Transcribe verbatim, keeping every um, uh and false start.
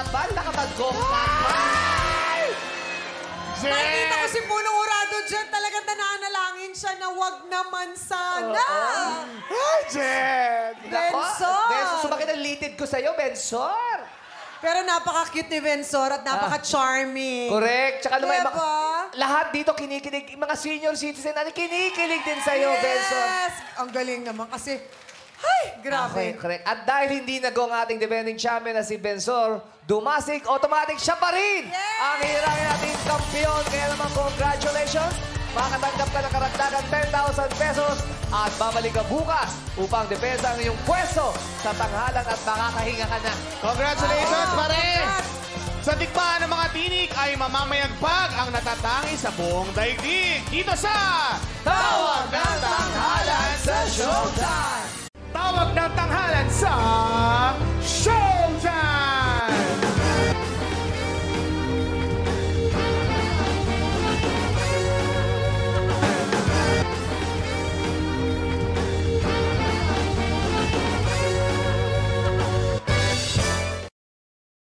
laban, nakapag-combat. Jen! Nakikita ko si Punong Urado dyan. Talagang nananalangin siya na wag naman sana. Ay, Jen! Bensor! Bensor, sumakit ang litid ko sa'yo, Bensor. Pero napaka-cute ni Bensor at napaka-charming. Correct. Tsaka naman, Diba? mga- lahat dito kinikilig. Mga senior citizen natin, kinikilig din sa'yo, Bensor. Yes! Ang galing naman kasi, ay, grabe. Okay, correct. At dahil hindi nag-go ang ating defending champion na si Bensor, dumasig, automatic siya pa rin Yes! ang hirangin nating kampiyon. Kaya naman, congratulations! Makatanggap ka ng karagdagan ten thousand pesos at babalik ka bukas upang depensa ang iyong pwesto sa tanghalan at makakahinga ka na. Congratulations, Oh, pare! congrats! Sa digmaan ng mga tinik ay mamamayagpag ang natatangi sa buong daigdig. Dito sa Tawag ng Tanghalan sa Showtime! Tawag ng Tanghalan sa Showtime!